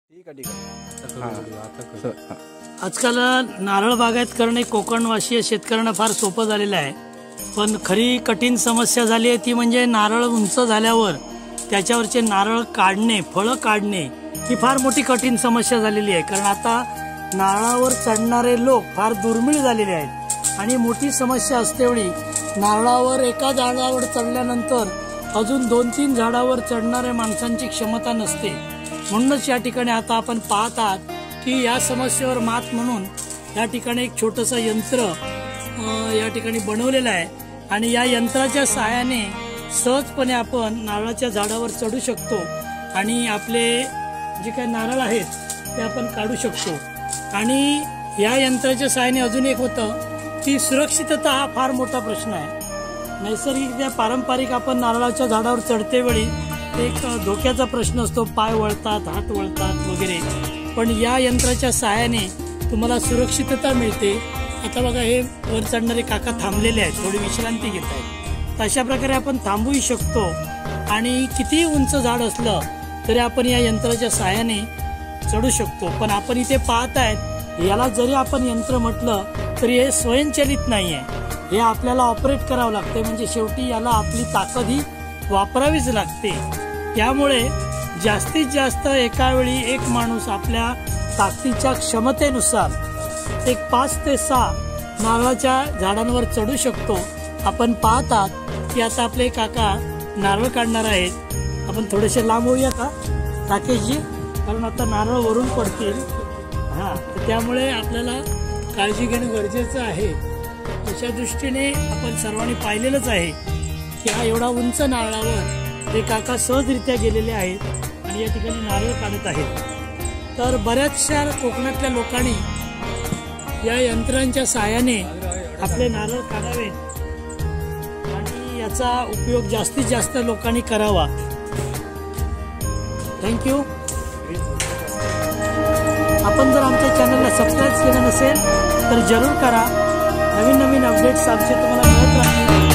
आजकाल नारळ बागायत करणे कोकणवासीय शेतकऱ्यांना फार सोपं झालेलं आहे, पण खरी कठीण समस्या झाली आहे ती म्हणजे नारळ उंच झाल्यावर त्याच्यावरचे नारळ काढणे, फळं काढणे ही फार मोठी कठीण समस्या झालेली आहे. कारण आता नारळावर चढणारे लोक फार दुर्मिळ झालेले आहेत आणि मोठी समस्या असतेवेळी नारळावर एका झाडावर चढल्यानंतर अजून 2-3 झाडावर चढणाऱ्या माणसांची क्षमता नसते. म्हणूनच या ठिकाणी आता आपण पाहत आहात की या समस्येवर मात म्हणून या ठिकाणी एक छोटंसं यंत्र या ठिकाणी बनवलेलं आहे आणि या यंत्राच्या सहाय्याने सहजपणे आपण नारळाच्या झाडावर चढू शकतो आणि आपले जे काही नारळ आहेत ते आपण काढू शकतो. आणि या यंत्राच्या सहाय्याने अजून एक होतं की सुरक्षितता हा फार मोठा प्रश्न आहे. नैसर्गिक पारंपरिक आपण नारळाच्या झाडावर चढते वेळी एक धोक्याचा प्रश्न असतो, पाय वळतात, हात वळतात वगैरे, पण या यंत्राच्या सहाय्याने तुम्हाला सुरक्षितता मिळते. आता बघा हे वर चढणारे काका थांबलेले आहेत, थोडी विश्रांती घेत आहेत. अशा प्रकारे आपण थांबूही शकतो आणि कितीही उंच झाड असलं तरी आपण या यंत्राच्या सहाय्याने चढू शकतो. पण आपण इथे पाहत आहेत याला जरी आपण यंत्र म्हटलं तरी हे स्वयंचलित नाही आहे, हे आपल्याला ऑपरेट करावं लागते. म्हणजे शेवटी याला आपली ताकद ही वापरावीच लागते. त्यामुळे जास्तीत जास्त एका वेळी एक माणूस आपल्या ताकदीच्या क्षमतेनुसार एक 5 ते 6 नारळाच्या झाडांवर चढू शकतो. आपण पाहत आहात की आता आपले काका नारळ काढणार आहेत. आपण थोडेसे लांब होऊया का राकेशजी, कारण आता नारळ वरून पडतील. तर त्यामुळे आपल्याला काळजी घेणं गरजेचं आहे. अशा दृष्टीने आपण सर्वांनी पाहिलेलंच आहे की हा एवढा उंच नारळावर हे काका सहजरित्या गेलेले आहेत आणि या ठिकाणी नारळ काढत आहेत. तर बऱ्याचशा कोकणातल्या लोकांनी या यंत्रांच्या सहाय्याने आपले नारळ काढावे आणि याचा उपयोग जास्तीत जास्त लोकांनी करावा. थँक्यू. आपण जर आमच्या चॅनलला सबस्क्राईब केलं नसेल तर जरूर करा. नवीन अपडेट्स आमचे तुम्हाला मिळत राहतील.